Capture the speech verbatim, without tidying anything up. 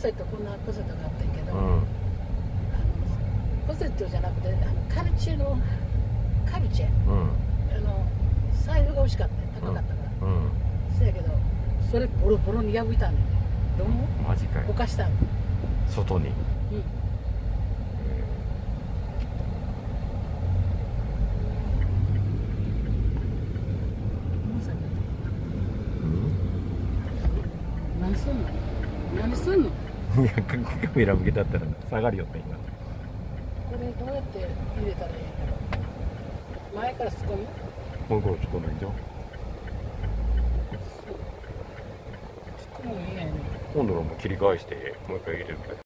セット、こんなポセットがあったけど、 うん、 あのポセットじゃなくて、あのカルチェのカルチェ、 うん、 あの財布が欲しかった高かったから、 うん、 せやけどそれボロボロに破いたんねんね。どう思う？ マジかよ。 犯したの。 外に。 うん。何すんの？何すんの？ いや、カメラ向けたったら下がるよって今。 これどうやって入れたらいいんやろ？前から突っ込む？ もうこれ突っ込んないじゃん。 突っ込むのいいやねん。 今度はもう切り返してもう一回入れるんだよ。